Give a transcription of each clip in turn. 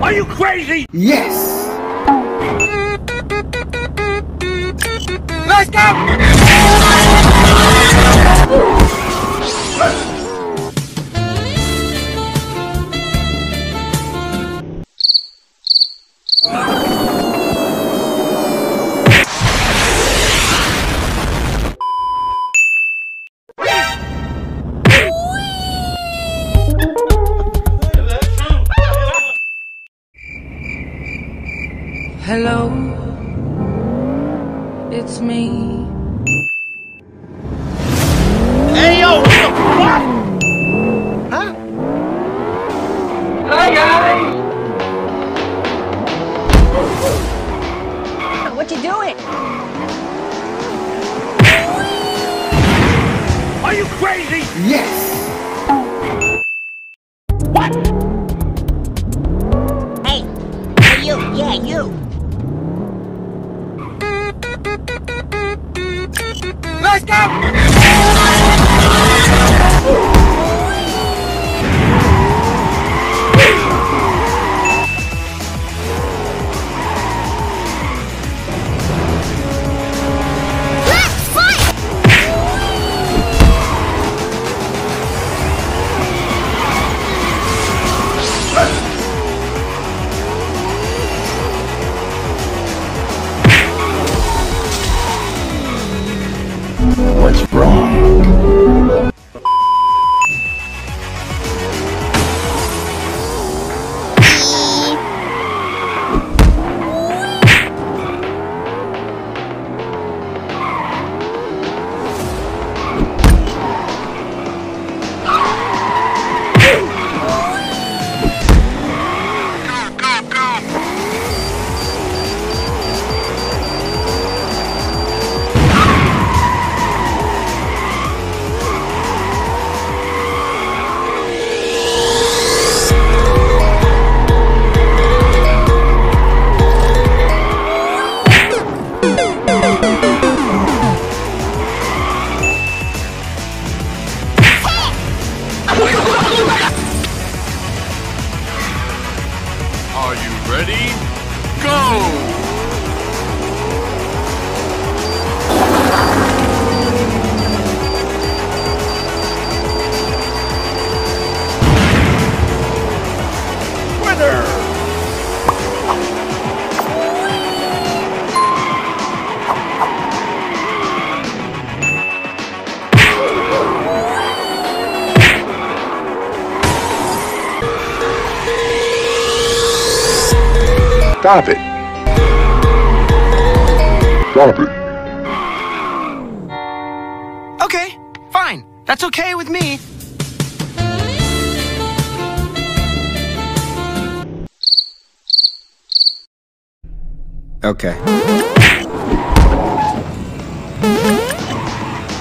Are you crazy? Yes! Let's go! Hello, it's me. Hey, yo, what the fuck? Huh? Hi, guys! What you doing? Are you crazy? Yes! What? Hey, you, yeah, you. Let's go! What's wrong? Are you ready? Go! Stop it! Stop it! Okay, fine. That's okay with me.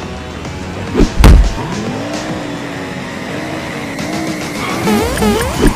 Okay.